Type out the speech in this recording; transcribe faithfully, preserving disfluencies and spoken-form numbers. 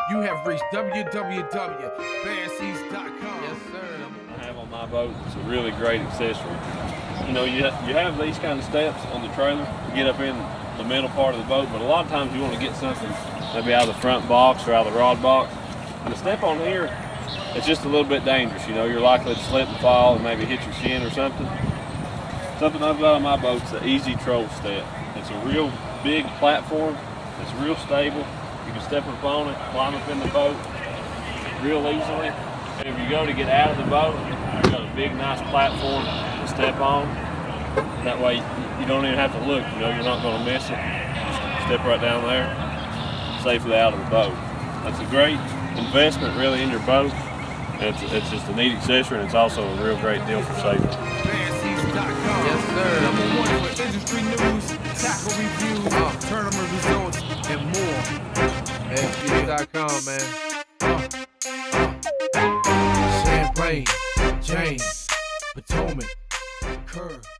You have reached w w w dot bassheats dot com. Yes, sir. I have on my boat. It's a really great accessory. You know, you, you have these kind of steps on the trailer to get up in the middle part of the boat, but a lot of times you want to get something maybe out of the front box or out of the rod box. And the step on here, it's just a little bit dangerous. You know, you're likely to slip and fall and maybe hit your shin or something. Something I've got on my boat is the Easy Troll step. It's a real big platform. It's real stable. You can step up on it, climb up in the boat real easily. And if you go to get out of the boat, you've got a big, nice platform to step on. That way, you don't even have to look. You know, you're not going to miss it. Just step right down there, safely out of the boat. That's a great investment, really, in your boat. And it's, it's just a neat accessory, and it's also a real great deal for safety. bassheats dot com. Yes, sir. Number one for industry news, tackle reviews, uh, tournament results, and more. bassheats dot com, man. Champaign, James, Potomac, Kerr.